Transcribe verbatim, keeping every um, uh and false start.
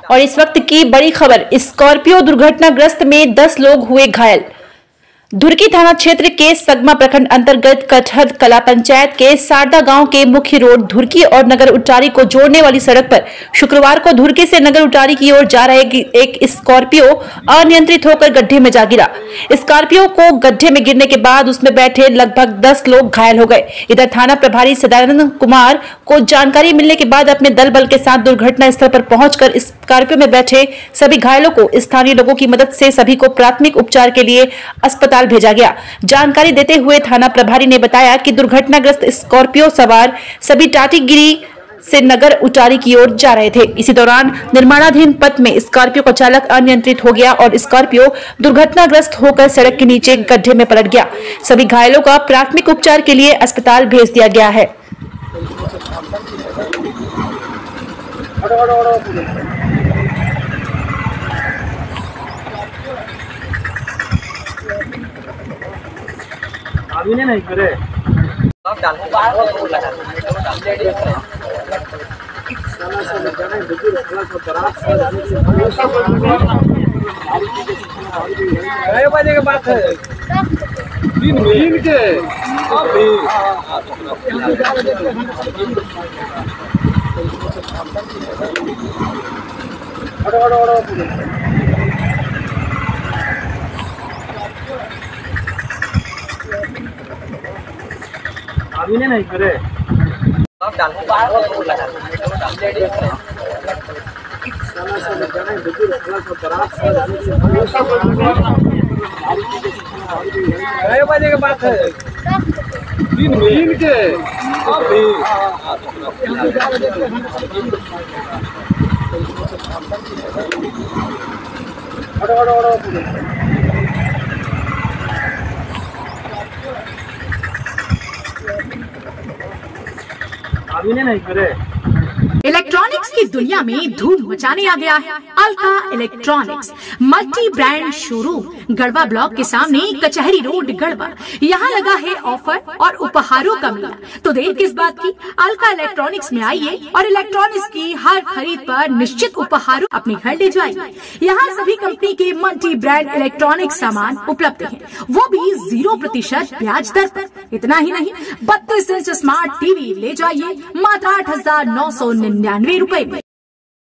और इस वक्त की बड़ी खबर, स्कॉर्पियो दुर्घटनाग्रस्त में दस लोग हुए घायल। धुरकी थाना क्षेत्र के सगमा प्रखंड अंतर्गत कटहर कला पंचायत के सारदा गांव के मुख्य रोड धुरकी और नगर उटारी को जोड़ने वाली सड़क पर शुक्रवार को धुरकी से नगर उटारी की ओर जा रहे एक स्कॉर्पियो अनियंत्रित होकर गड्ढे में जा गिरा। स्कॉर्पियो को गड्ढे में गिरने के बाद उसमें बैठे लगभग दस लोग घायल हो गए। इधर थाना प्रभारी सदानंद कुमार को जानकारी मिलने के बाद अपने दल बल के साथ दुर्घटना स्थल पर पहुंचकर स्कॉर्पियो में बैठे सभी घायलों को स्थानीय लोगों की मदद से सभी को प्राथमिक उपचार के लिए अस्पताल भेजा गया। जानकारी देते हुए थाना प्रभारी ने बताया कि दुर्घटनाग्रस्त स्कॉर्पियो सवार सभी टाटीगिरी से नगर उटारी की ओर जा रहे थे। इसी दौरान निर्माणाधीन पथ में स्कॉर्पियो का चालक अनियंत्रित हो गया और स्कॉर्पियो दुर्घटनाग्रस्त होकर सड़क के नीचे गड्ढे में पलट गया। सभी घायलों का प्राथमिक उपचार के लिए अस्पताल भेज दिया गया है। अभी नहीं करे अब डाल लगा छह बजे के बात है तीन दिन के अभी अभी नहीं करे अब डाल लगा छह बजे के बात है तीन दिन के अभी अभी नहीं करे। इलेक्ट्रॉनिक्स की दुनिया में धूम मचाने आ गया है Alka electronics multi brand showroom Garhwa block के सामने कचहरी रोड गढ़वा। यहाँ लगा है ऑफर और उपहारों का मेला। तो देर किस बात की, अलका इलेक्ट्रॉनिक्स में आइए और इलेक्ट्रॉनिक्स की हर खरीद पर निश्चित उपहारों अपने घर ले जाइए। यहाँ सभी कंपनी के मल्टी ब्रांड इलेक्ट्रॉनिक सामान उपलब्ध है, वो भी जीरो प्रतिशत ब्याज दर पर। इतना ही नहीं, बत्तीस इंच स्मार्ट टीवी ले जाइए मात्र आठ हजार नौ सौ निन्यानवे रुपए में।